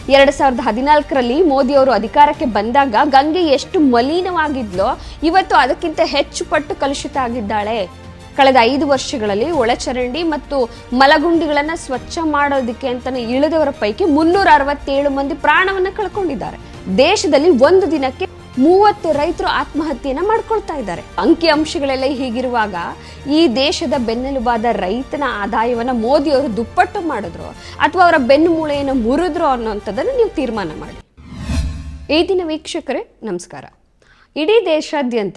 2014ರಲ್ಲಿ ಮೋದಿ ಅವರು ಅಧಿಕಾರಕ್ಕೆ ಬಂದಾಗ ಗಂಗೆ ಎಷ್ಟು ಮಲಿನವಾಗಿದ್ಲೋ ಇವತ್ತು ಅದಕ್ಕಿಂತ ಹೆಚ್ಚು ಪಟ್ಟು ಕಲುಷಿತ ಆಗಿದ್ದಾಳೆ. ಕಳೆದ 5 ವರ್ಷಗಳಲ್ಲಿ ಒಳಚರಂಡಿ ಮತ್ತು ಮಲಗುಂಡಿಗಳನ್ನ ಸ್ವಚ್ಛ ಮಾಡೋದಕ್ಕೆ ಅಂತಾನೆ ಇಳಿದವರ ಪೈಕಿ 367 ಮಂದಿ ಪ್ರಾಣವನ್ನ ಕಳ್ಕೊಂಡಿದ್ದಾರೆ. ದೇಶದಲ್ಲಿ ಒಂದು ದಿನಕ್ಕೆ 30 ರೈತರು ಆತ್ಮಹತ್ಯೆಯನ್ನ ಮಾಡ್ಕೊಳ್ತಾ ಇದ್ದಾರೆ. ಅಂಕಿ ಅಂಶಗಳೆಲ್ಲ ಹೀಗಿರುವಾಗ ಈ ದೇಶದ ಬೆನ್ನೆಲುಬಾದ ರೈತನ ಆದಾಯವನ್ನ ಮೋದಿ ಅವರು ದುಪ್ಪಟ್ಟು ಮಾಡಿದ್ರು ಅಥವಾ ಅವರ ಬೆನ್ನು ಮೂಳೆಯನ್ನು ಮುರಿದ್ರು ಅನ್ನೋಂಥದ್ದನ್ನು ನೀವು ತೀರ್ಮಾನ ಮಾಡಿ. ಈ ದಿನ ವೀಕ್ಷಕರೇ ನಮಸ್ಕಾರ. ಇಡೀ ದೇಶಾದ್ಯಂತ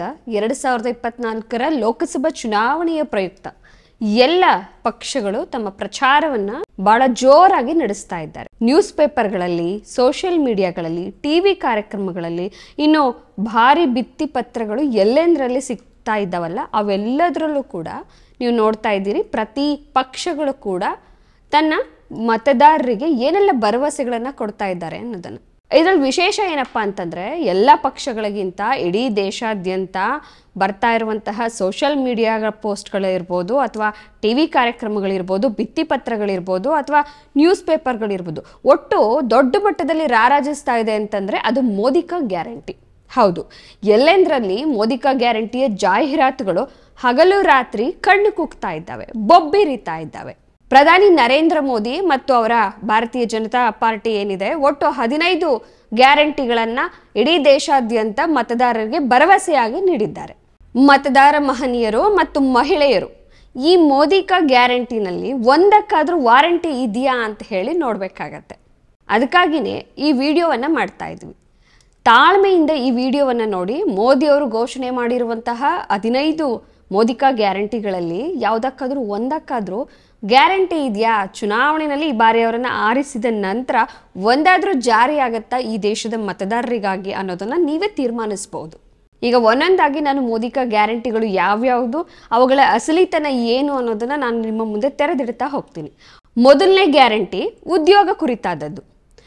2024ರ ಲೋಕಸಭಾ ಚುನಾವಣೆಯ ಪ್ರಯುಕ್ತ ಎಲ್ಲ ಪಕ್ಷಗಳು ತಮ್ಮ ಪ್ರಚಾರವನ್ನ ಬಹಳ ಜೋರಾಗಿ ನಡೆಸ್ತಾ ಇದ್ದಾರೆ. ನ್ಯೂಸ್ ಪೇಪರ್ಗಳಲ್ಲಿ, ಸೋಷಿಯಲ್ ಮೀಡಿಯಾಗಳಲ್ಲಿ, ಟಿವಿ ಕಾರ್ಯಕ್ರಮಗಳಲ್ಲಿ, ಇನ್ನು ಭಾರಿ ಭಿತ್ತಿ ಪತ್ರಗಳು ಎಲ್ಲೆಂದರಲ್ಲಿ ಸಿಗ್ತಾ ಇದ್ದಾವಲ್ಲ, ಅವೆಲ್ಲದರಲ್ಲೂ ಕೂಡ ನೀವು ನೋಡ್ತಾ ಇದ್ದೀರಿ. ಪ್ರತಿ ಪಕ್ಷಗಳು ಕೂಡ ತನ್ನ ಮತದಾರರಿಗೆ ಏನೆಲ್ಲ ಭರವಸೆಗಳನ್ನ ಕೊಡ್ತಾ ಇದ್ದಾರೆ ಅನ್ನೋದನ್ನ. ಇದರಲ್ಲಿ ವಿಶೇಷ ಏನಪ್ಪಾ ಅಂತಂದ್ರೆ ಎಲ್ಲ ಪಕ್ಷಗಳಿಗಿಂತ ಇಡೀ ದೇಶಾದ್ಯಂತ ಬರ್ತಾ ಇರುವಂತಹ ಸೋಷಿಯಲ್ ಮೀಡಿಯಾಗಳ ಪೋಸ್ಟ್ಗಳಿರ್ಬೋದು ಅಥವಾ ಟಿವಿ ಕಾರ್ಯಕ್ರಮಗಳಿರ್ಬೋದು, ಭಿತ್ತಿಪತ್ರಗಳಿರ್ಬೋದು ಅಥವಾ ನ್ಯೂಸ್ ಪೇಪರ್ಗಳಿರ್ಬೋದು, ಒಟ್ಟು ದೊಡ್ಡ ಮಟ್ಟದಲ್ಲಿ ರಾರಾಜಿಸ್ತಾ ಇದೆ ಅಂತಂದ್ರೆ ಅದು ಮೋದಿ ಕಾ ಗ್ಯಾರಂಟಿ. ಹೌದು, ಎಲ್ಲೆಂದರಲ್ಲಿ ಮೋದಿ ಕಾ ಗ್ಯಾರಂಟಿಯ ಜಾಹೀರಾತುಗಳು ಹಗಲು ರಾತ್ರಿ ಕಣ್ಣು ಕುಗ್ತಾ ಇದ್ದಾವೆ, ಬೊಬ್ಬಿರಿತಾ ಇದ್ದಾವೆ. ಪ್ರಧಾನಿ ನರೇಂದ್ರ ಮೋದಿ ಮತ್ತು ಅವರ ಭಾರತೀಯ ಜನತಾ ಪಾರ್ಟಿ ಏನಿದೆ, ಒಟ್ಟು 15 ಗ್ಯಾರಂಟಿಗಳನ್ನ ಇಡೀ ದೇಶಾದ್ಯಂತ ಮತದಾರರಿಗೆ ಭರವಸೆಯಾಗಿ ನೀಡಿದ್ದಾರೆ. ಮತದಾರ ಮಹನೀಯರು ಮತ್ತು ಮಹಿಳೆಯರು ಈ ಮೋದಿ ಕಾ ಗ್ಯಾರಂಟಿನಲ್ಲಿ ಒಂದಕ್ಕಾದ್ರೂ ವಾರಂಟಿ ಇದೆಯಾ ಅಂತ ಹೇಳಿ ನೋಡ್ಬೇಕಾಗತ್ತೆ. ಅದಕ್ಕಾಗಿನೇ ಈ ವಿಡಿಯೋವನ್ನ ಮಾಡ್ತಾ ಇದ್ವಿ. ತಾಳ್ಮೆಯಿಂದ ಈ ವಿಡಿಯೋವನ್ನ ನೋಡಿ. ಮೋದಿ ಅವರು ಘೋಷಣೆ ಮಾಡಿರುವಂತಹ 15 ಮೋದಿ ಕಾ ಗ್ಯಾರಂಟಿಗಳಲ್ಲಿ ಯಾವುದಕ್ಕಾದ್ರೂ ಒಂದಕ್ಕಾದ್ರೂ ಗ್ಯಾರಂಟಿ ಇದೆಯಾ, ಚುನಾವಣೆಯಲ್ಲಿ ಈ ಬಾರಿ ಅವರನ್ನ ಆರಿಸಿದ ನಂತರ ಒಂದಾದ್ರೂ ಜಾರಿ ಆಗತ್ತಾ ಈ ದೇಶದ ಮತದಾರರಿಗಾಗಿ ಅನ್ನೋದನ್ನ ನೀವೇ ತೀರ್ಮಾನಿಸಬಹುದು. ಈಗ ಒಂದೊಂದಾಗಿ ನಾನು ಮೋದಿ ಕಾ ಗ್ಯಾರಂಟಿಗಳು ಯಾವ್ಯಾವುದು, ಅವುಗಳ ಅಸಲಿತನ ಏನು ಅನ್ನೋದನ್ನ ನಾನು ನಿಮ್ಮ ಮುಂದೆ ತೆರೆದಿಡ್ತಾ ಹೋಗ್ತೀನಿ. ಮೊದಲನೇ ಗ್ಯಾರಂಟಿ ಉದ್ಯೋಗ ಕುರಿತಾದದ್ದು.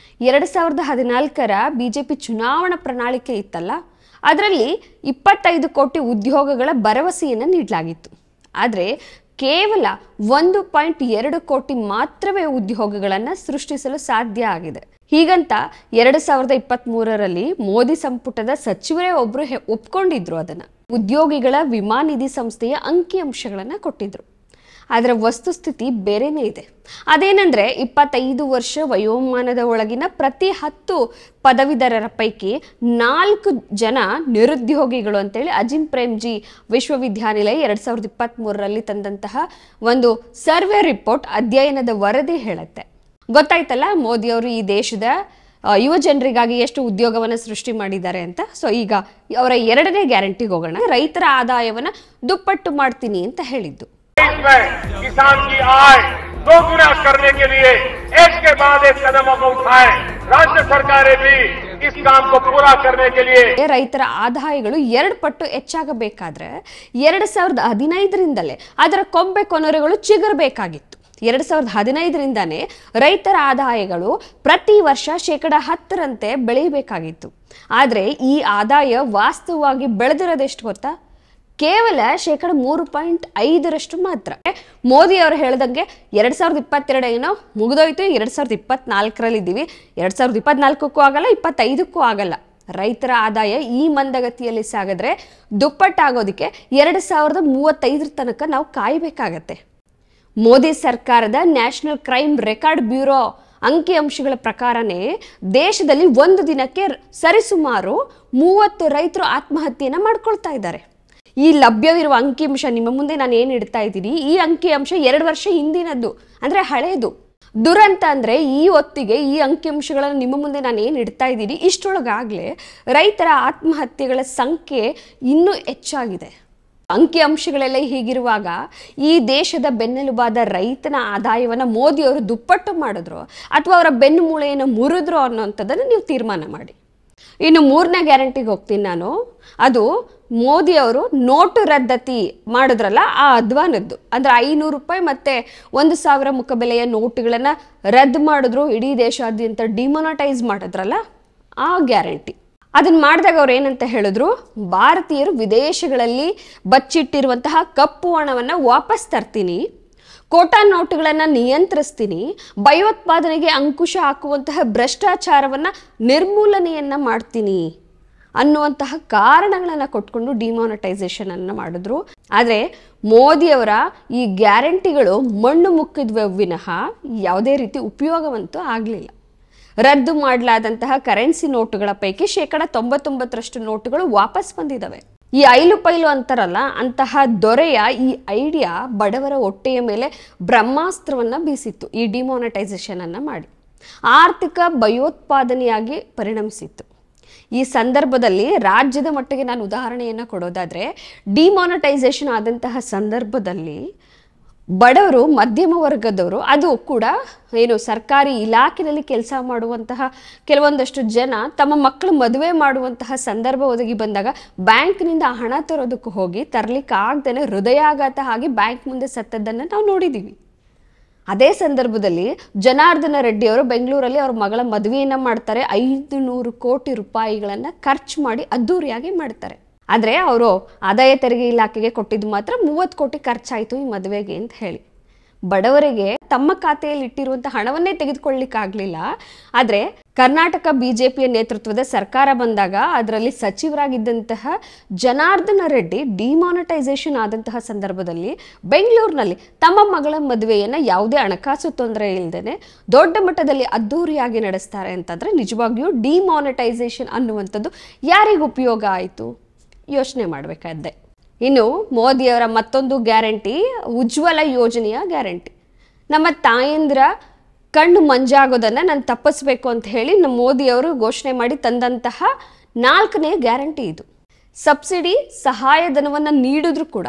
2014ರ ಬಿಜೆಪಿ ಚುನಾವಣಾ ಪ್ರಣಾಳಿಕೆ ಇತ್ತಲ್ಲ, ಅದರಲ್ಲಿ 25 ಕೋಟಿ ಉದ್ಯೋಗಗಳ ಭರವಸೆಯನ್ನು ನೀಡಲಾಗಿತ್ತು. ಆದರೆ ಕೇವಲ 1.2 ಕೋಟಿ ಮಾತ್ರವೇ ಉದ್ಯೋಗಗಳನ್ನು ಸೃಷ್ಟಿಸಲು ಸಾಧ್ಯ ಆಗಿದೆ. ಹೀಗಂತ 2023ರಲ್ಲಿ ಮೋದಿ ಸಂಪುಟದ ಸಚಿವರೇ ಒಬ್ರು ಒಪ್ಕೊಂಡಿದ್ರು. ಅದನ್ನ ಉದ್ಯೋಗಿಗಳ ವಿಮಾ ನಿಧಿ ಸಂಸ್ಥೆಯ ಅಂಕಿ ಅಂಶಗಳನ್ನ ಕೊಟ್ಟಿದ್ರು. ಅದರ ವಸ್ತುಸ್ಥಿತಿ ಬೇರೆನೇ ಇದೆ. ಅದೇನೆಂದ್ರೆ 25 ವರ್ಷ ವಯೋಮಾನದ ಒಳಗಿನ ಪ್ರತಿ 10 ಪದವೀಧರರ ಪೈಕಿ 4 ಜನ ನಿರುದ್ಯೋಗಿಗಳು ಅಂತೇಳಿ ಅಜಿಂ ಪ್ರೇಮ್ಜಿ ವಿಶ್ವವಿದ್ಯಾನಿಲಯ 2023ರಲ್ಲಿ ತಂದಂತಹ ಒಂದು ಸರ್ವೆ ರಿಪೋರ್ಟ್, ಅಧ್ಯಯನದ ವರದಿ ಹೇಳುತ್ತೆ. ಗೊತ್ತಾಯ್ತಲ್ಲ ಮೋದಿ ಅವರು ಈ ದೇಶದ ಯುವ ಜನರಿಗಾಗಿ ಎಷ್ಟು ಉದ್ಯೋಗವನ್ನ ಸೃಷ್ಟಿ ಮಾಡಿದ್ದಾರೆ ಅಂತ. ಸೊ ಈಗ ಅವರ 2ನೇ ಗ್ಯಾರಂಟಿಗೆ ಹೋಗೋಣ. ರೈತರ ಆದಾಯವನ್ನ ದುಪ್ಪಟ್ಟು ಮಾಡ್ತೀನಿ ಅಂತ ಹೇಳಿದ್ದು. किसान की आय दोगुना करने के लिए एक के बाद एक कदमों को उठाए. राज्य सरकारें भी इस काम को पूरा करने के लिए ರೈತರ ಆದಾಯಗಳು 2 ಪಟ್ಟು ಹೆಚ್ಚಾಗಬೇಕಾದ್ರೆ 2015ರಿಂದಲೇ ಅದರ ಕೊಂಬೆ ಕೊನರೆಗಳು ಚಿಗುರಬೇಕಾಗಿತ್ತು. 2015ರಿಂದಾನೇ ರೈತರ ಆದಾಯಗಳು ಪ್ರತಿ ವರ್ಷ 10%ರಂತೆ ಬೆಳೆಯಬೇಕಾಗಿತ್ತು. ಆದರೆ ಈ ಆದಾಯ ವಾಸ್ತವವಾಗಿ ಬೆಳೆದಿರೋದೆಷ್ಟು ಗೊತ್ತಾ? ಕೇವಲ 3.5% ಮಾತ್ರ. ಮೋದಿ ಅವರು ಹೇಳಿದಂಗೆ 2022 ಏನೋ ಮುಗಿದೋಯ್ತು, 2024ರಲ್ಲಿ ಇದ್ದೀವಿ. 2024ಕ್ಕೂ ಆಗಲ್ಲ, 25ಕ್ಕೂ ಆಗಲ್ಲ. ರೈತರ ಆದಾಯ ಈ ಮಂದಗತಿಯಲ್ಲಿ ಸಾಗಿದ್ರೆ ದುಪ್ಪಟ್ಟಾಗೋದಕ್ಕೆ 2035 ತನಕ ನಾವು ಕಾಯಬೇಕಾಗತ್ತೆ. ಮೋದಿ ಸರ್ಕಾರದ ನ್ಯಾಷನಲ್ ಕ್ರೈಮ್ ರೆಕಾರ್ಡ್ ಬ್ಯೂರೋ ಅಂಕಿ ಅಂಶಗಳ ಪ್ರಕಾರನೇ ದೇಶದಲ್ಲಿ ಒಂದು ದಿನಕ್ಕೆ ಸರಿಸುಮಾರು 30 ರೈತರು ಆತ್ಮಹತ್ಯೆಯನ್ನ ಮಾಡ್ಕೊಳ್ತಾ ಇದ್ದಾರೆ. ಈ ಲಭ್ಯವಿರುವ ಅಂಕಿಅಂಶ ನಿಮ್ಮ ಮುಂದೆ ನಾನು ಏನು ಇಡ್ತಾ ಇದ್ದೀನಿ, ಈ ಅಂಕಿಅಂಶ 2 ವರ್ಷ ಹಿಂದಿನದ್ದು, ಅಂದ್ರೆ ಹಳೆಯದು. ದುರಂತ ಅಂದ್ರೆ ಈ ಹೊತ್ತಿಗೆ ಈ ಅಂಕಿಅಂಶಗಳನ್ನು ನಿಮ್ಮ ಮುಂದೆ ನಾನು ಏನು ಇಡ್ತಾ ಇದ್ದೀನಿ, ಇಷ್ಟೊಳಗಾಗಲೇ ರೈತರ ಆತ್ಮಹತ್ಯೆಗಳ ಸಂಖ್ಯೆ ಇನ್ನೂ ಹೆಚ್ಚಾಗಿದೆ. ಅಂಕಿಅಂಶಗಳೆಲ್ಲ ಹೀಗಿರುವಾಗ ಈ ದೇಶದ ಬೆನ್ನೆಲುಬಾದ ರೈತನ ಆದಾಯವನ್ನ ಮೋದಿ ಅವರು ದುಪ್ಪಟ್ಟು ಮಾಡಿದ್ರು ಅಥವಾ ಅವರ ಬೆನ್ನು ಮೂಳೆಯನ್ನು ಮುರಿದ್ರು ಅನ್ನೋಂಥದ್ದನ್ನು ನೀವು ತೀರ್ಮಾನ ಮಾಡಿ. ಇನ್ನು 3ನೇ ಗ್ಯಾರಂಟಿಗೆ ಹೋಗ್ತೀನಿ ನಾನು. ಅದು ಮೋದಿ ಅವರು ನೋಟು ರದ್ದತಿ ಮಾಡಿದ್ರಲ್ಲ, ಆ ಅಧ್ವಾನದ್ದು. ಅಂದ್ರೆ 500 ರೂಪಾಯಿ ಮತ್ತೆ 1000 ಮುಖಬೆಲೆಯ ನೋಟುಗಳನ್ನ ರದ್ದು ಮಾಡಿದ್ರು, ಇಡೀ ದೇಶಾದ್ಯಂತ ಡಿಮಾನಿಟೈಸ್ ಮಾಡಿದ್ರಲ್ಲ, ಆ ಗ್ಯಾರಂಟಿ. ಅದನ್ನ ಮಾಡಿದಾಗ ಅವ್ರು ಏನಂತ ಹೇಳಿದ್ರು, ಭಾರತೀಯರು ವಿದೇಶಗಳಲ್ಲಿ ಬಚ್ಚಿಟ್ಟಿರುವಂತಹ ಕಪ್ಪು ಹಣವನ್ನ ವಾಪಸ್ ತರ್ತೀನಿ, ಕೋಟಾ ನೋಟುಗಳನ್ನು ನಿಯಂತ್ರಿಸ್ತೀನಿ, ಭಯೋತ್ಪಾದನೆಗೆ ಅಂಕುಶ ಹಾಕುವಂತಹ ಭ್ರಷ್ಟಾಚಾರವನ್ನು ನಿರ್ಮೂಲನೆಯನ್ನು ಮಾಡ್ತೀನಿ ಅನ್ನುವಂತಹ ಕಾರಣಗಳನ್ನು ಕೊಟ್ಕೊಂಡು ಡಿಮಾನಿಟೈಸೇಷನ್ ಅನ್ನು ಮಾಡಿದ್ರು. ಆದರೆ ಮೋದಿಯವರ ಈ ಗ್ಯಾರಂಟಿಗಳು ಮಣ್ಣು ಮುಕ್ಕಿದ್ವೆ ವಿನಃ ಯಾವುದೇ ರೀತಿ ಉಪಯೋಗವಂತೂ ಆಗಲಿಲ್ಲ. ರದ್ದು ಮಾಡಲಾದಂತಹ ಕರೆನ್ಸಿ ನೋಟುಗಳ ಪೈಕಿ 99% ನೋಟುಗಳು ವಾಪಸ್ ಬಂದಿದ್ದಾವೆ. ಈ ಐಲು ಪೈಲು ಅಂತಾರಲ್ಲ, ಅಂತಹ ದೊರೆಯ ಈ ಐಡಿಯಾ ಬಡವರ ಹೊಟ್ಟೆಯ ಮೇಲೆ ಬ್ರಹ್ಮಾಸ್ತ್ರವನ್ನು ಬೀಸಿತ್ತು. ಈ ಡಿಮಾನಿಟೈಸೇಷನ್ ಅನ್ನು ಮಾಡಿ ಆರ್ಥಿಕ ಭಯೋತ್ಪಾದನೆಯಾಗಿ ಪರಿಣಮಿಸಿತ್ತು. ಈ ಸಂದರ್ಭದಲ್ಲಿ ರಾಜ್ಯದ ಮಟ್ಟಿಗೆ ನಾನು ಉದಾಹರಣೆಯನ್ನು ಕೊಡೋದಾದರೆ, ಡಿಮಾನಿಟೈಸೇಷನ್ ಆದಂತಹ ಸಂದರ್ಭದಲ್ಲಿ ಬಡವರು, ಮಧ್ಯಮ ವರ್ಗದವರು, ಅದು ಕೂಡ ಏನು ಸರ್ಕಾರಿ ಇಲಾಖೆಯಲ್ಲಿ ಕೆಲಸ ಮಾಡುವಂತಹ ಕೆಲವೊಂದಷ್ಟು ಜನ ತಮ್ಮ ಮಕ್ಕಳು ಮದುವೆ ಮಾಡುವಂತಹ ಸಂದರ್ಭ ಒದಗಿ ಬಂದಾಗ ಬ್ಯಾಂಕ್ನಿಂದ ಹಣ ತರೋದಕ್ಕೆ ಹೋಗಿ ತರಲಿಕ್ಕೆ ಆಗದೇ ಹೃದಯಾಘಾತ ಆಗಿ ಬ್ಯಾಂಕ್ ಮುಂದೆ ಸತ್ತದ್ದನ್ನು ನಾವು ನೋಡಿದ್ದೀವಿ. ಅದೇ ಸಂದರ್ಭದಲ್ಲಿ ಜನಾರ್ದನ ರೆಡ್ಡಿ ಅವರು ಬೆಂಗಳೂರಲ್ಲಿ ಅವ್ರ ಮಗಳ ಮದುವೆಯನ್ನು ಮಾಡ್ತಾರೆ. 500 ಕೋಟಿ ರೂಪಾಯಿಗಳನ್ನು ಖರ್ಚು ಮಾಡಿ ಅದ್ದೂರಿಯಾಗಿ ಮಾಡ್ತಾರೆ. ಆದರೆ ಅವರು ಆದಾಯ ತೆರಿಗೆ ಇಲಾಖೆಗೆ ಕೊಟ್ಟಿದ್ದು ಮಾತ್ರ 30 ಕೋಟಿ ಖರ್ಚಾಯಿತು ಈ ಮದುವೆಗೆ ಅಂತ ಹೇಳಿ. ಬಡವರಿಗೆ ತಮ್ಮ ಖಾತೆಯಲ್ಲಿ ಇಟ್ಟಿರುವಂಥ ಹಣವನ್ನೇ ತೆಗೆದುಕೊಳ್ಳಿಕ್ಕಾಗಲಿಲ್ಲ. ಆದರೆ ಕರ್ನಾಟಕ ಬಿಜೆಪಿಯ ನೇತೃತ್ವದ ಸರ್ಕಾರ ಬಂದಾಗ ಅದರಲ್ಲಿ ಸಚಿವರಾಗಿದ್ದಂತಹ ಜನಾರ್ದನ ರೆಡ್ಡಿ ಡಿಮಾನಿಟೈಸೇಷನ್ ಆದಂತಹ ಸಂದರ್ಭದಲ್ಲಿ ಬೆಂಗಳೂರಿನಲ್ಲಿ ತಮ್ಮ ಮಗಳ ಮದುವೆಯನ್ನು ಯಾವುದೇ ಹಣಕಾಸು ತೊಂದರೆ ಇಲ್ಲದೇ ದೊಡ್ಡ ಮಟ್ಟದಲ್ಲಿ ಅದ್ದೂರಿಯಾಗಿ ನಡೆಸ್ತಾರೆ ಅಂತಂದರೆ ನಿಜವಾಗಿಯೂ ಡಿಮಾನಿಟೈಸೇಷನ್ ಅನ್ನುವಂಥದ್ದು ಯಾರಿಗೆ ಉಪಯೋಗ ಆಯಿತು ಯೋಚನೆ ಮಾಡಬೇಕಾದ್ದೆ. ಇನ್ನು ಮೋದಿಯವರ ಮತ್ತೊಂದು ಗ್ಯಾರಂಟಿ ಉಜ್ವಲ ಯೋಜನೆಯ ಗ್ಯಾರಂಟಿ. ನಮ್ಮ ತಾಯಂದಿರ ಕಣ್ಣು ಮಂಜಾಗೋದನ್ನು ನಾನು ತಪ್ಪಿಸ್ಬೇಕು ಅಂತ ಹೇಳಿ ನಮ್ಮ ಮೋದಿಯವರು ಘೋಷಣೆ ಮಾಡಿ ತಂದಂತಹ 4ನೇ ಗ್ಯಾರಂಟಿ ಇದು. ಸಬ್ಸಿಡಿ ಸಹಾಯಧನವನ್ನು ನೀಡಿದ್ರು ಕೂಡ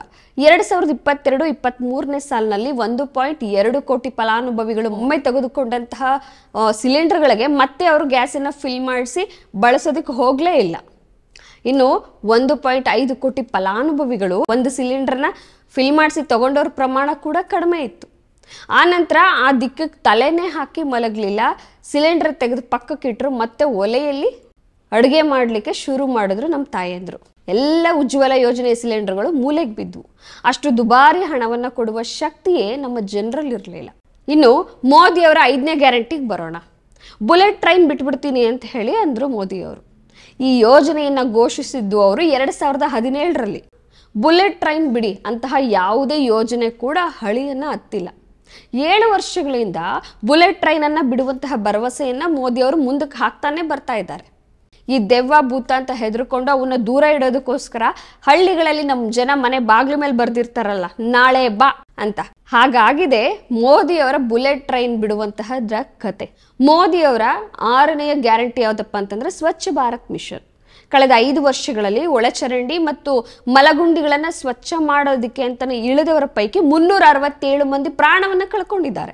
2022-23ನೇ ಸಾಲಿನಲ್ಲಿ 1.2 ಕೋಟಿ ಫಲಾನುಭವಿಗಳು ಒಮ್ಮೆ ತೆಗೆದುಕೊಂಡಂತಹ ಸಿಲಿಂಡರ್ಗಳಿಗೆ ಮತ್ತೆ ಅವರು ಗ್ಯಾಸನ್ನು ಫಿಲ್ ಮಾಡಿಸಿ ಬಳಸೋದಕ್ಕೆ ಹೋಗಲೇ ಇಲ್ಲ. ಇನ್ನು 1.5 ಕೋಟಿ ಫಲಾನುಭವಿಗಳು ಒಂದು ಸಿಲಿಂಡರ್ನ ಫಿಲ್ ಮಾಡಿಸಿ ತಗೊಂಡವ್ರ ಪ್ರಮಾಣ ಕೂಡ ಕಡಿಮೆ ಇತ್ತು. ಆ ನಂತರ ಆ ದಿಕ್ಕಕ್ಕೆ ತಲೆನೇ ಹಾಕಿ ಮಲಗಲಿಲ್ಲ. ಸಿಲಿಂಡರ್ ತೆಗೆದು ಪಕ್ಕಕ್ಕೆ ಇಟ್ಟರು, ಮತ್ತೆ ಒಲೆಯಲ್ಲಿ ಅಡುಗೆ ಮಾಡಲಿಕ್ಕೆ ಶುರು ಮಾಡಿದ್ರು ನಮ್ಮ ತಾಯಂದರು. ಎಲ್ಲ ಉಜ್ವಲ ಯೋಜನೆಯ ಸಿಲಿಂಡರ್ಗಳು ಮೂಲೆಗೆ ಬಿದ್ವು. ಅಷ್ಟು ದುಬಾರಿ ಹಣವನ್ನು ಕೊಡುವ ಶಕ್ತಿಯೇ ನಮ್ಮ ಜನರಲ್ಲಿ ಇರಲಿಲ್ಲ. ಇನ್ನು ಮೋದಿಯವರ 5ನೇ ಗ್ಯಾರಂಟಿಗೆ ಬರೋಣ. ಬುಲೆಟ್ ಟ್ರೈನ್ ಬಿಟ್ಬಿಡ್ತೀನಿ ಅಂತ ಹೇಳಿ ಅಂದರು ಮೋದಿಯವರು. ಈ ಯೋಜನೆಯನ್ನು ಘೋಷಿಸಿದ್ದು ಅವರು 2017ರಲ್ಲಿ. ಬುಲೆಟ್ ಟ್ರೈನ್ ಬಿಡಿ ಅಂತಹ ಯಾವುದೇ ಯೋಜನೆ ಕೂಡ ಹಳಿಯನ್ನು ಹತ್ತಿಲ್ಲ. 7 ವರ್ಷಗಳಿಂದ ಬುಲೆಟ್ ಟ್ರೈನನ್ನು ಬಿಡುವಂತಹ ಭರವಸೆಯನ್ನು ಮೋದಿಯವರು ಮುಂದಕ್ಕೆ ಹಾಕ್ತಾನೆ ಬರ್ತಾ ಇದ್ದಾರೆ. ಈ ದೆವ್ವ ಭೂತ ಅಂತ ಹೆದರ್ಕೊಂಡು ಅವನ್ನ ದೂರ ಇಡೋದಕ್ಕೋಸ್ಕರ ಹಳ್ಳಿಗಳಲ್ಲಿ ನಮ್ಮ ಜನ ಮನೆ ಬಾಗಿಲ ಮೇಲೆ ಬರ್ದಿರ್ತಾರಲ್ಲ, ನಾಳೆ ಬಾ ಅಂತ. ಹಾಗಾಗಿದೆ ಮೋದಿಯವರ ಬುಲೆಟ್ ಟ್ರೈನ್ ಬಿಡುವಂತಹ ಕತೆ. ಮೋದಿಯವರ 6ನೇ ಗ್ಯಾರಂಟಿ ಯಾವುದಪ್ಪ ಅಂತಂದ್ರೆ ಸ್ವಚ್ಛ ಭಾರತ್ ಮಿಷನ್. ಕಳೆದ 5 ವರ್ಷಗಳಲ್ಲಿ ಒಳಚರಂಡಿ ಮತ್ತು ಮಲಗುಂಡಿಗಳನ್ನು ಸ್ವಚ್ಛ ಮಾಡೋದಕ್ಕೆ ಅಂತಾನೆ ಇಳಿದವರ ಪೈಕಿ 367 ಮಂದಿ ಪ್ರಾಣವನ್ನು ಕಳ್ಕೊಂಡಿದ್ದಾರೆ.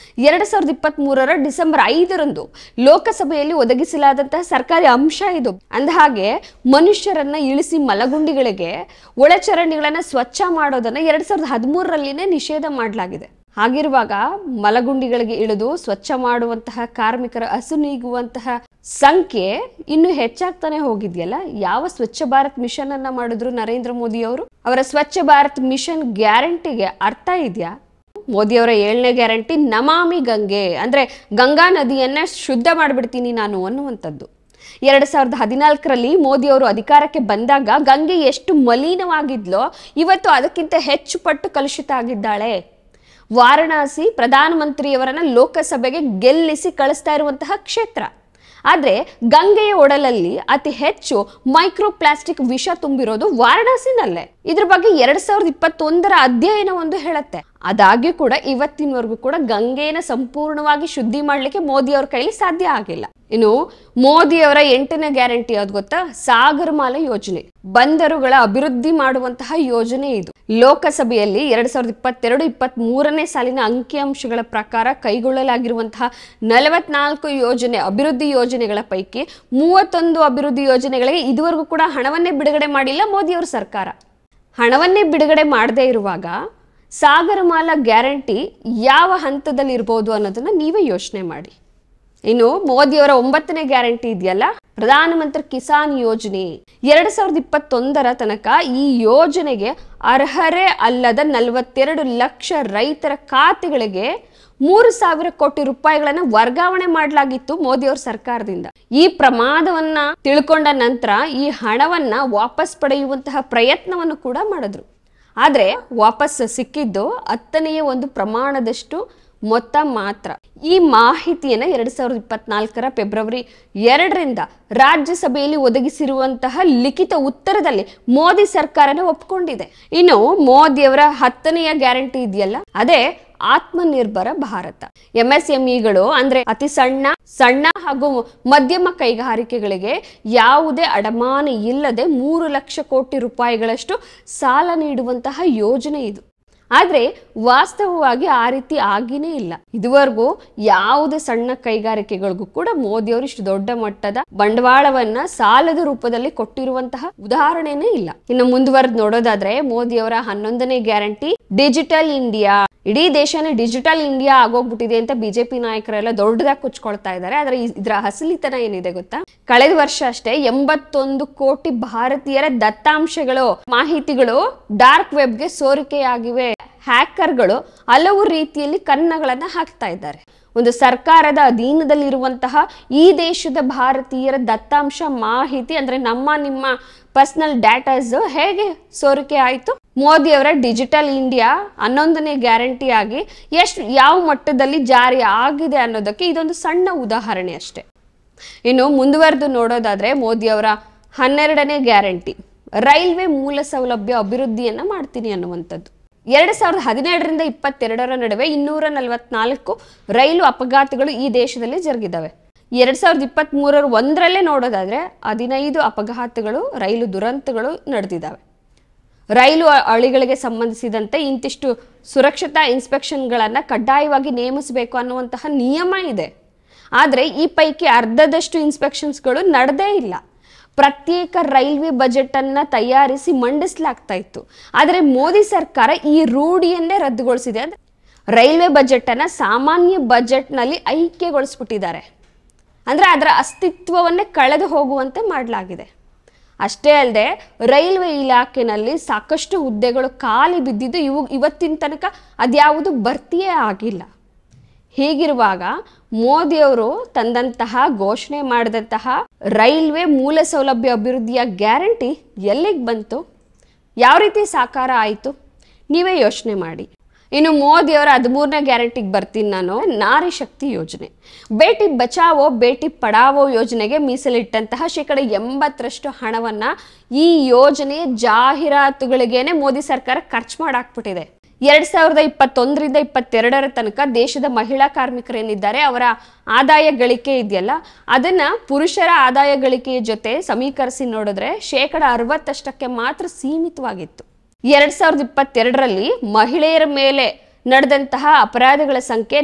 2023ರ ಡಿಸೆಂಬರ್ 5ರಂದು ಲೋಕಸಭೆಯಲ್ಲಿ ಒದಗಿಸಲಾದಂತಹ ಸರ್ಕಾರಿ ಅಂಶ ಇದು. ಅಂದಹಾಗೆ ಮನುಷ್ಯರನ್ನ ಇಳಿಸಿ ಮಲಗುಂಡಿಗಳಿಗೆ ಒಳಚರಂಡಿಗಳನ್ನು ಸ್ವಚ್ಛ ಮಾಡೋದನ್ನ 2013ರಲ್ಲಿನೇ ನಿಷೇಧ ಮಾಡಲಾಗಿದೆ. ಹಾಗಿರುವಾಗ ಮಲಗುಂಡಿಗಳಿಗೆ ಇಳಿದು ಸ್ವಚ್ಛ ಮಾಡುವಂತಹ ಕಾರ್ಮಿಕರ ಹಸು ನೀಗುವಂತಹ ಸಂಖ್ಯೆ ಇನ್ನು ಹೆಚ್ಚಾಗ್ತಾನೆ ಹೋಗಿದೆಯಲ್ಲ. ಯಾವ ಸ್ವಚ್ಛ ಭಾರತ್ ಮಿಷನ್ ಅನ್ನ ಮಾಡಿದ್ರು ನರೇಂದ್ರ ಮೋದಿ ಅವರು? ಅವರ ಸ್ವಚ್ಛ ಭಾರತ್ ಮಿಷನ್ ಗ್ಯಾರಂಟಿಗೆ ಅರ್ಥ ಇದೆಯಾ? ಮೋದಿಯವರ 7ನೇ ಗ್ಯಾರಂಟಿ ನಮಾಮಿ ಗಂಗೆ, ಅಂದ್ರೆ ಗಂಗಾ ನದಿಯನ್ನ ಶುದ್ಧ ಮಾಡಿಬಿಡ್ತೀನಿ ನಾನು ಅನ್ನುವಂಥದ್ದು. 2014ರಲ್ಲಿ ಮೋದಿಯವರು ಅಧಿಕಾರಕ್ಕೆ ಬಂದಾಗ ಗಂಗೆ ಎಷ್ಟು ಮಲಿನವಾಗಿದ್ಲೋ ಇವತ್ತು ಅದಕ್ಕಿಂತ ಹೆಚ್ಚು ಪಟ್ಟು ಕಲುಷಿತ ಆಗಿದ್ದಾಳೆ. ವಾರಣಾಸಿ ಪ್ರಧಾನಮಂತ್ರಿಯವರನ್ನ ಲೋಕಸಭೆಗೆ ಗೆಲ್ಲಿಸಿ ಕಳಿಸ್ತಾ ಇರುವಂತಹ ಕ್ಷೇತ್ರ. ಆದರೆ ಗಂಗೆಯ ಒಡಲಲ್ಲಿ ಅತಿ ಹೆಚ್ಚು ಮೈಕ್ರೋ ಪ್ಲಾಸ್ಟಿಕ್ ವಿಷ ತುಂಬಿರೋದು ವಾರಣಾಸಿನಲ್ಲೇ. ಇದ್ರ ಬಗ್ಗೆ 2021ರ ಅಧ್ಯಯನ ಒಂದು ಹೇಳುತ್ತೆ. ಆದಾಗ್ಯೂ ಕೂಡ ಇವತ್ತಿನವರೆಗೂ ಕೂಡ ಗಂಗೆಯನ್ನು ಸಂಪೂರ್ಣವಾಗಿ ಶುದ್ಧಿ ಮಾಡಲಿಕ್ಕೆ ಮೋದಿಯವರ ಕೈಲಿ ಸಾಧ್ಯ ಆಗಿಲ್ಲ. ಇನ್ನು ಮೋದಿಯವರ 8ನೇ ಗ್ಯಾರಂಟಿ ಯಾವ್ದು ಗೊತ್ತಾ? ಸಾಗರಮಾಲಾ ಯೋಜನೆ. ಬಂದರುಗಳ ಅಭಿವೃದ್ಧಿ ಮಾಡುವಂತಹ ಯೋಜನೆ ಇದು. ಲೋಕಸಭೆಯಲ್ಲಿ 2022-23ನೇ ಸಾಲಿನ ಅಂಕಿಅಂಶಗಳ ಪ್ರಕಾರ ಕೈಗೊಳ್ಳಲಾಗಿರುವಂತಹ 44 ಯೋಜನೆ ಅಭಿವೃದ್ಧಿ ಯೋಜನೆಗಳ ಪೈಕಿ 31 ಅಭಿವೃದ್ಧಿ ಯೋಜನೆಗಳಿಗೆ ಇದುವರೆಗೂ ಕೂಡ ಹಣವನ್ನೇ ಬಿಡುಗಡೆ ಮಾಡಿಲ್ಲ ಮೋದಿಯವರ ಸರ್ಕಾರ. ಹಣವನ್ನೇ ಬಿಡುಗಡೆ ಮಾಡದೇ ಇರುವಾಗ ಸಾಗರಮಾಲಾ ಗ್ಯಾರಂಟಿ ಯಾವ ಹಂತದಲ್ಲಿ ಇರಬಹುದು ಅನ್ನೋದನ್ನ ನೀವೇ ಯೋಚನೆ ಮಾಡಿ. ಇನ್ನು ಮೋದಿಯವರ 9ನೇ ಗ್ಯಾರಂಟಿ ಇದೆಯಲ್ಲ, ಪ್ರಧಾನಮಂತ್ರಿ ಕಿಸಾನ್ ಯೋಜನೆ, 2021ರ ತನಕ ಈ ಯೋಜನೆಗೆ ಅರ್ಹರೇ ಅಲ್ಲದ 42 ಲಕ್ಷ ರೈತರ ಖಾತೆಗಳಿಗೆ 3,000 ಕೋಟಿ ರೂಪಾಯಿಗಳನ್ನ ವರ್ಗಾವಣೆ ಮಾಡಲಾಗಿತ್ತು ಮೋದಿಯವರ ಸರ್ಕಾರದಿಂದ. ಈ ಪ್ರಮಾದವನ್ನ ತಿಳ್ಕೊಂಡ ನಂತರ ಈ ಹಣವನ್ನ ವಾಪಸ್ ಪಡೆಯುವಂತಹ ಪ್ರಯತ್ನವನ್ನು ಕೂಡ ಮಾಡಿದ್ರು. ಆದ್ರೆ ವಾಪಸ್ ಸಿಕ್ಕಿದ್ದು 10ನೇ ಒಂದು ಪ್ರಮಾಣದಷ್ಟು ಮೊತ್ತ ಮಾತ್ರ. ಈ ಮಾಹಿತಿಯನ್ನ 2024ರ ಫೆಬ್ರವರಿ 2ರಿಂದ ರಾಜ್ಯಸಭೆಯಲ್ಲಿ ಒದಗಿಸಿರುವಂತಹ ಲಿಖಿತ ಉತ್ತರದಲ್ಲಿ ಮೋದಿ ಸರ್ಕಾರನೇ ಒಪ್ಪಿಕೊಂಡಿದೆ. ಇನ್ನು ಮೋದಿಯವರ 10ನೆಯ ಗ್ಯಾರಂಟಿ ಇದೆಯಲ್ಲ, ಅದೇ ಆತ್ಮನಿರ್ಭರ ಭಾರತ. MSMEಗಳು ಅಂದ್ರೆ ಅತಿ ಸಣ್ಣ ಹಾಗೂ ಮಧ್ಯಮ ಕೈಗಾರಿಕೆಗಳಿಗೆ ಯಾವುದೇ ಅಡಮಾನ ಇಲ್ಲದೆ 3 ಲಕ್ಷ ಕೋಟಿ ರೂಪಾಯಿಗಳಷ್ಟು ಸಾಲ ನೀಡುವಂತಹ ಯೋಜನೆ ಇದು. ಆದ್ರೆ ವಾಸ್ತವವಾಗಿ ಆ ರೀತಿ ಆಗಿನೇ ಇಲ್ಲ. ಇದುವರೆಗೂ ಯಾವುದೇ ಸಣ್ಣ ಕೈಗಾರಿಕೆಗಳಿಗೂ ಕೂಡ ಮೋದಿಯವರು ಇಷ್ಟು ದೊಡ್ಡ ಮಟ್ಟದ ಬಂಡವಾಳವನ್ನ ಸಾಲದ ರೂಪದಲ್ಲಿ ಕೊಟ್ಟಿರುವಂತಹ ಉದಾಹರಣೆನೇ ಇಲ್ಲ. ಇನ್ನು ಮುಂದುವರೆದು ನೋಡೋದಾದ್ರೆ ಮೋದಿಯವರ 11ನೇ ಗ್ಯಾರಂಟಿ ಡಿಜಿಟಲ್ ಇಂಡಿಯಾ. ಇಡೀ ದೇಶನೇ ಡಿಜಿಟಲ್ ಇಂಡಿಯಾ ಆಗೋಗ್ಬಿಟ್ಟಿದೆ ಅಂತ ಬಿಜೆಪಿ ನಾಯಕರೆಲ್ಲ ದೊಡ್ಡದಾಗಿ ಕುಚ್ಕೊಳ್ತಾ ಇದ್ದಾರೆ. ಆದ್ರೆ ಇದರ ಹಸಲಿತನ ಏನಿದೆ ಗೊತ್ತಾ? ಕಳೆದ ವರ್ಷ ಅಷ್ಟೇ 81 ಕೋಟಿ ಭಾರತೀಯರ ದತ್ತಾಂಶಗಳು, ಮಾಹಿತಿಗಳು ಡಾರ್ಕ್ ವೆಬ್ಗೆ ಸೋರಿಕೆಯಾಗಿವೆ. ಹ್ಯಾಕರ್ಗಳು ಹಲವು ರೀತಿಯಲ್ಲಿ ಕನ್ನಗಳನ್ನ ಹಾಕ್ತಾ ಇದ್ದಾರೆ. ಒಂದು ಸರ್ಕಾರದ ಅಧೀನದಲ್ಲಿರುವಂತಹ ಈ ದೇಶದ ಭಾರತೀಯರ ದತ್ತಾಂಶ ಮಾಹಿತಿ ಅಂದ್ರೆ ನಿಮ್ಮ ಪರ್ಸನಲ್ ಡಾಟಾಸ್ ಹೇಗೆ ಸೋರಿಕೆ ಆಯಿತು? ಮೋದಿಯವರ ಡಿಜಿಟಲ್ ಇಂಡಿಯಾ 11ನೇ ಗ್ಯಾರಂಟಿ ಆಗಿ ಯಾವ ಮಟ್ಟದಲ್ಲಿ ಜಾರಿ ಆಗಿದೆ ಅನ್ನೋದಕ್ಕೆ ಇದೊಂದು ಸಣ್ಣ ಉದಾಹರಣೆ ಅಷ್ಟೇ. ಇನ್ನು ಮುಂದುವರೆದು ನೋಡೋದಾದ್ರೆ ಮೋದಿಯವರ 12ನೇ ಗ್ಯಾರಂಟಿ ರೈಲ್ವೆ ಮೂಲ ಸೌಲಭ್ಯ ಅಭಿವೃದ್ಧಿಯನ್ನ ಮಾಡ್ತೀನಿ ಅನ್ನುವಂಥದ್ದು. 2017ರಿಂದ 2022ರ ನಡುವೆ 244 ರೈಲು ಅಪಘಾತಗಳು ಈ ದೇಶದಲ್ಲಿ ಜರುಗಿದಾವೆ. 2023 ನೋಡೋದಾದ್ರೆ 15 ಅಪಘಾತಗಳು, ರೈಲು ದುರಂತಗಳು ನಡೆದಿದ್ದಾವೆ. ರೈಲು ಹಳಿಗಳಿಗೆ ಸಂಬಂಧಿಸಿದಂತೆ ಇಂತಿಷ್ಟು ಸುರಕ್ಷತಾ ಇನ್ಸ್ಪೆಕ್ಷನ್ಗಳನ್ನ ಕಡ್ಡಾಯವಾಗಿ ನೇಮಿಸಬೇಕು ಅನ್ನುವಂತಹ ನಿಯಮ ಇದೆ. ಆದ್ರೆ ಈ ಪೈಕಿ ಅರ್ಧದಷ್ಟು ಇನ್ಸ್ಪೆಕ್ಷನ್ಸ್ಗಳು ನಡೆದೇ ಇಲ್ಲ. ಪ್ರತ್ಯೇಕ ರೈಲ್ವೆ ಬಜೆಟ್ ಅನ್ನ ತಯಾರಿಸಿ ಮಂಡಿಸಲಾಗ್ತಾ ಇತ್ತು. ಆದರೆ ಮೋದಿ ಸರ್ಕಾರ ಈ ರೂಢಿಯನ್ನೇ ರದ್ದುಗೊಳಿಸಿದೆ. ರೈಲ್ವೆ ಬಜೆಟ್ ಅನ್ನ ಸಾಮಾನ್ಯ ಬಜೆಟ್ ನಲ್ಲಿ ಐಕ್ಯಗೊಳಿಸ್ಬಿಟ್ಟಿದ್ದಾರೆ. ಅಂದ್ರೆ ಅದರ ಅಸ್ತಿತ್ವವನ್ನೇ ಕಳೆದು ಹೋಗುವಂತೆ ಮಾಡಲಾಗಿದೆ. ಅಷ್ಟೇ ಅಲ್ಲದೆ ರೈಲ್ವೆ ಇಲಾಖೆನಲ್ಲಿ ಸಾಕಷ್ಟು ಹುದ್ದೆಗಳು ಖಾಲಿ ಬಿದ್ದಿದ್ದು ಇವತ್ತಿನ ತನಕ ಅದ್ಯಾವುದು ಭರ್ತಿಯೇ ಆಗಿಲ್ಲ. ಹೀಗಿರುವಾಗ ಮೋದಿಯವರು ತಂದಂತಹ ಘೋಷಣೆ ಮಾಡಿದಂತಹ ರೈಲ್ವೆ ಮೂಲ ಸೌಲಭ್ಯ ಅಭಿವೃದ್ಧಿಯ ಗ್ಯಾರಂಟಿ ಎಲ್ಲಿಗೆ ಬಂತು? ಯಾವ ರೀತಿ ಸಾಕಾರ ಆಯಿತು? ನೀವೇ ಯೋಚನೆ ಮಾಡಿ. ಇನ್ನು ಮೋದಿಯವರ 13ನೇ ಗ್ಯಾರಂಟಿಗೆ ಬರ್ತೀನಿ ನಾನು. ನಾರಿ ಶಕ್ತಿ ಯೋಜನೆ, ಬೇಟಿ ಬಚಾವೋ ಬೇಟಿ ಪಡಾವೋ ಯೋಜನೆಗೆ ಮೀಸಲಿಟ್ಟಂತಹ 80% ಹಣವನ್ನ ಈ ಯೋಜನೆಯ ಜಾಹೀರಾತುಗಳಿಗೇನೆ ಮೋದಿ ಸರ್ಕಾರ ಖರ್ಚು ಮಾಡಾಕ್ಬಿಟ್ಟಿದೆ. 2021ರಿಂದ 2022ರ ತನಕ ದೇಶದ ಮಹಿಳಾ ಕಾರ್ಮಿಕರೇನಿದ್ದಾರೆ ಅವರ ಆದಾಯ ಗಳಿಕೆ ಇದೆಯಲ್ಲ, ಅದನ್ನ ಪುರುಷರ ಆದಾಯ ಗಳಿಕೆಯ ಜೊತೆ ಸಮೀಕರಿಸಿ ನೋಡಿದ್ರೆ 60% ಮಾತ್ರ ಸೀಮಿತವಾಗಿತ್ತು. 2022ರಲ್ಲಿ ಮಹಿಳೆಯರ ಮೇಲೆ ನಡೆದಂತಹ ಅಪರಾಧಗಳ ಸಂಖ್ಯೆ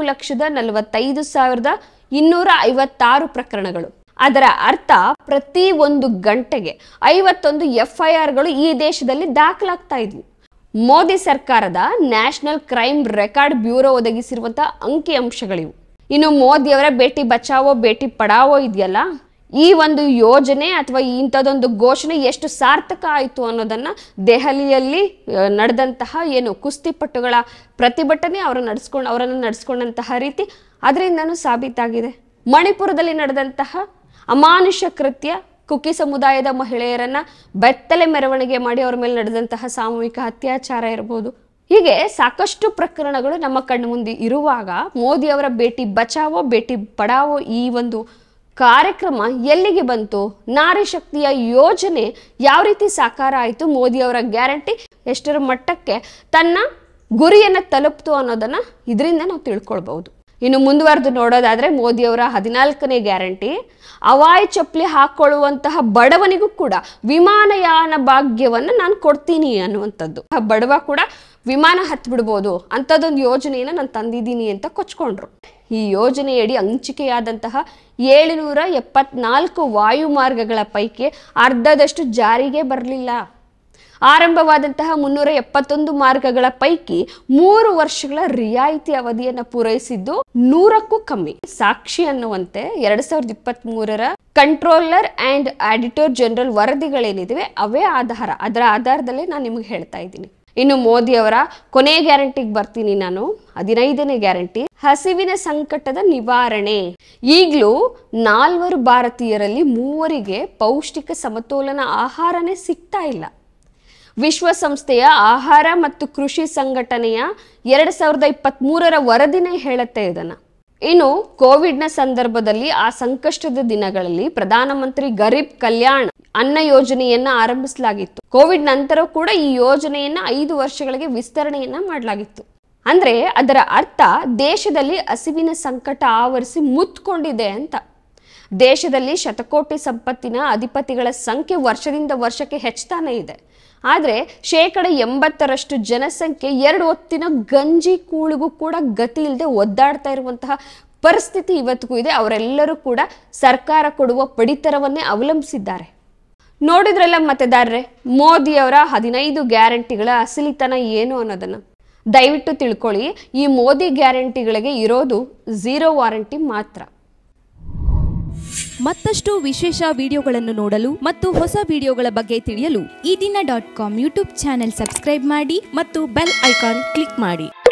4,45,256 ಪ್ರಕರಣಗಳು. ಅದರ ಅರ್ಥ ಪ್ರತಿ 1 ಗಂಟೆಗೆ 51 FIRಗಳು ಈ ದೇಶದಲ್ಲಿ ದಾಖಲಾಗ್ತಾ ಇದ್ವು. ಮೋದಿ ಸರ್ಕಾರದ ನ್ಯಾಷನಲ್ ಕ್ರೈಮ್ ರೆಕಾರ್ಡ್ ಬ್ಯೂರೋ ಒದಗಿಸಿರುವಂತಹ ಅಂಕಿ ಅಂಶಗಳಿವು. ಇನ್ನು ಮೋದಿಯವರ ಬೇಟಿ ಬಚಾವೋ ಬೇಟಿ ಪಡಾವೋ ಇದೆಯಲ್ಲ, ಈ ಒಂದು ಯೋಜನೆ ಅಥವಾ ಇಂಥದೊಂದು ಘೋಷಣೆ ಎಷ್ಟು ಸಾರ್ಥಕ ಆಯಿತು ಅನ್ನೋದನ್ನ ದೆಹಲಿಯಲ್ಲಿ ನಡೆದಂತಹ ಕುಸ್ತಿಪಟುಗಳ ಪ್ರತಿಭಟನೆ ಅವರನ್ನು ನಡೆಸ್ಕೊಂಡಂತಹ ರೀತಿ ಅದರಿಂದನೂ ಸಾಬೀತಾಗಿದೆ. ಮಣಿಪುರದಲ್ಲಿ ನಡೆದಂತಹ ಅಮಾನುಷ ಕೃತ್ಯ, ಕುಕಿ ಸಮುದಾಯದ ಮಹಿಳೆಯರನ್ನ ಬೆತ್ತಲೆ ಮೆರವಣಿಗೆ ಮಾಡಿ ಅವರ ಮೇಲೆ ನಡೆದಂತಹ ಸಾಮೂಹಿಕ ಅತ್ಯಾಚಾರ ಇರಬಹುದು. ಹೀಗೆ ಸಾಕಷ್ಟು ಪ್ರಕರಣಗಳು ನಮ್ಮ ಕಣ್ಣು ಮುಂದೆ ಇರುವಾಗ ಮೋದಿ ಅವರ ಬೇಟಿ ಬಚಾವೋ ಬೇಟಿ ಪಡಾವೋ ಈ ಒಂದು ಕಾರ್ಯಕ್ರಮ ಎಲ್ಲಿಗೆ ಬಂತು? ನಾರಿ ಶಕ್ತಿಯ ಯೋಜನೆ ಯಾವ ರೀತಿ ಸಾಕಾರ ಆಯಿತು? ಮೋದಿ ಅವರ ಗ್ಯಾರಂಟಿ ಎಷ್ಟರ ಮಟ್ಟಕ್ಕೆ ತನ್ನ ಗುರಿಯನ್ನು ತಲುಪ್ತು ಅನ್ನೋದನ್ನ ಇದರಿಂದ ನಾವು ತಿಳ್ಕೊಳ್ಬಹುದು. ಇನ್ನು ಮುಂದುವರೆದು ನೋಡೋದಾದ್ರೆ ಮೋದಿಯವರ 14ನೇ ಗ್ಯಾರಂಟಿ ಹವಾಯಿ ಚಪ್ಪಲಿ ಹಾಕೊಳ್ಳುವಂತಹ ಬಡವನಿಗೂ ಕೂಡ ವಿಮಾನಯಾನ ಭಾಗ್ಯವನ್ನ ನಾನು ಕೊಡ್ತೀನಿ ಅನ್ನುವಂಥದ್ದು. ಬಡವ ಕೂಡ ವಿಮಾನ ಹತ್ತು ಬಿಡ್ಬೋದು ಅಂಥದ್ದೊಂದು ಯೋಜನೆಯನ್ನು ನಾನು ತಂದಿದ್ದೀನಿ ಅಂತ ಕೊಚ್ಕೊಂಡ್ರು. ಈ ಯೋಜನೆಯಡಿ ಹಂಚಿಕೆಯಾದಂತಹ 774 ವಾಯು ಮಾರ್ಗಗಳ ಪೈಕಿ ಅರ್ಧದಷ್ಟು ಜಾರಿಗೆ ಬರಲಿಲ್ಲ. ಆರಂಭವಾದಂತಹ 371 ಮಾರ್ಗಗಳ ಪೈಕಿ 3 ವರ್ಷಗಳ ರಿಯಾಯಿತಿ ಅವಧಿಯನ್ನು ಪೂರೈಸಿದ್ದು 100ಕ್ಕೂ ಕಮ್ಮಿ. ಸಾಕ್ಷಿ ಅನ್ನುವಂತೆ 2023ರ ಕಂಟ್ರೋಲರ್ ಅಂಡ್ ಆಡಿಟರ್ ಜನರಲ್ ವರದಿಗಳೇನಿವೆ ಅವೇ ಆಧಾರ. ಅದರ ಆಧಾರದಲ್ಲೇ ನಾನು ನಿಮಗೆ ಹೇಳ್ತಾ ಇದ್ದೀನಿ. ಇನ್ನು ಮೋದಿ ಅವರ ಕೊನೆ ಗ್ಯಾರಂಟಿಗೆ ಬರ್ತೀನಿ ನಾನು. 15ನೇ ಗ್ಯಾರಂಟಿ ಹಸಿವಿನ ಸಂಕಟದ ನಿವಾರಣೆ. ಈಗಲೂ 4 ಭಾರತೀಯರಲ್ಲಿ 3ರಿಗೆ ಪೌಷ್ಟಿಕ ಸಮತೋಲನ ಆಹಾರನೇ ಸಿಗ್ತಾ ಇಲ್ಲ. ವಿಶ್ವಸಂಸ್ಥೆಯ ಆಹಾರ ಮತ್ತು ಕೃಷಿ ಸಂಘಟನೆಯ 2023ರ ವರದಿನೇ ಹೇಳುತ್ತೆ ಇದನ್ನ. ಇನ್ನು ಕೋವಿಡ್ನ ಸಂದರ್ಭದಲ್ಲಿ ಆ ಸಂಕಷ್ಟದ ದಿನಗಳಲ್ಲಿ ಪ್ರಧಾನಮಂತ್ರಿ ಗರೀಬ್ ಕಲ್ಯಾಣ್ ಅನ್ನ ಯೋಜನೆಯನ್ನ ಆರಂಭಿಸಲಾಗಿತ್ತು. ಕೋವಿಡ್ ನಂತರ ಕೂಡ ಈ ಯೋಜನೆಯನ್ನ 5 ವರ್ಷಗಳಿಗೆ ವಿಸ್ತರಣೆಯನ್ನ ಮಾಡಲಾಗಿತ್ತು. ಅಂದ್ರೆ ಅದರ ಅರ್ಥ ದೇಶದಲ್ಲಿ ಹಸಿವಿನ ಸಂಕಟ ಆವರಿಸಿ ಮುತ್ಕೊಂಡಿದೆ ಅಂತ. ದೇಶದಲ್ಲಿ ಶತಕೋಟಿ ಸಂಪತ್ತಿನ ಅಧಿಪತಿಗಳ ಸಂಖ್ಯೆ ವರ್ಷದಿಂದ ವರ್ಷಕ್ಕೆ ಹೆಚ್ಚುತ್ತಾನೆ ಇದೆ. ಆದರೆ 80% ಜನಸಂಖ್ಯೆ 2 ಹೊತ್ತಿನ ಗಂಜಿ ಕೂಳಿಗೂ ಕೂಡ ಗತಿ ಇಲ್ಲದೆ ಒದ್ದಾಡ್ತಾ ಇರುವಂತಹ ಪರಿಸ್ಥಿತಿ ಇವತ್ತಿಗೂ ಇದೆ. ಅವರೆಲ್ಲರೂ ಕೂಡ ಸರ್ಕಾರ ಕೊಡುವ ಪಡಿತರವನ್ನೇ ಅವಲಂಬಿಸಿದ್ದಾರೆ. ನೋಡಿದ್ರಲ್ಲ ಮತದಾರರೇ, ಮೋದಿ ಅವರ 15 ಗ್ಯಾರಂಟಿಗಳ ಅಸಲಿತನ ಏನು ಅನ್ನೋದನ್ನ ದಯವಿಟ್ಟು ತಿಳ್ಕೊಳ್ಳಿ. ಈ ಮೋದಿ ಗ್ಯಾರಂಟಿಗಳಿಗೆ ಇರೋದು 0 ವಾರಂಟಿ ಮಾತ್ರ. ಮತ್ತಷ್ಟು ವಿಶೇಷ ವಿಡಿಯೋಗಳನ್ನು ನೋಡಲು ಮತ್ತು ಹೊಸ ವಿಡಿಯೋಗಳ ಬಗ್ಗೆ ತಿಳಿಯಲು eDina.com ಯೂಟ್ಯೂಬ್ ಚಾನೆಲ್ ಸಬ್ಸ್ಕ್ರೈಬ್ ಮಾಡಿ ಮತ್ತು ಬೆಲ್ ಐಕಾನ್ ಕ್ಲಿಕ್ ಮಾಡಿ.